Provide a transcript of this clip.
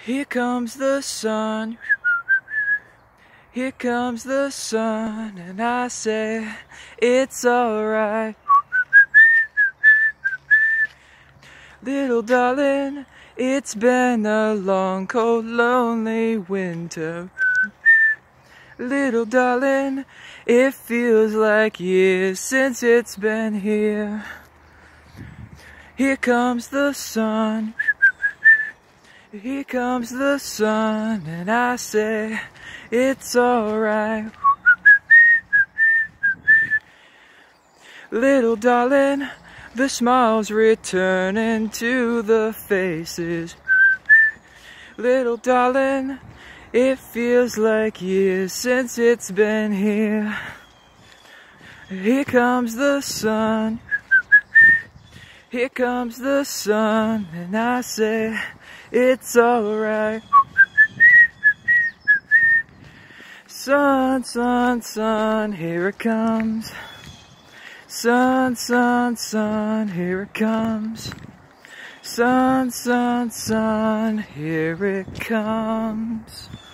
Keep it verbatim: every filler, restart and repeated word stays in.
Here comes the sun, here comes the sun, and I say it's alright. Little darling, it's been a long, cold, lonely winter. Little darling, it feels like years since it's been here. Here comes the sun, here comes the sun, and I say it's alright. Little darling, the smiles returning to the faces. Little darling, it feels like years since it's been here. Here comes the sun, here comes the sun, and I say it's alright. Sun, sun, sun, here it comes. Sun, sun, sun, here it comes. Sun, sun, sun, here it comes.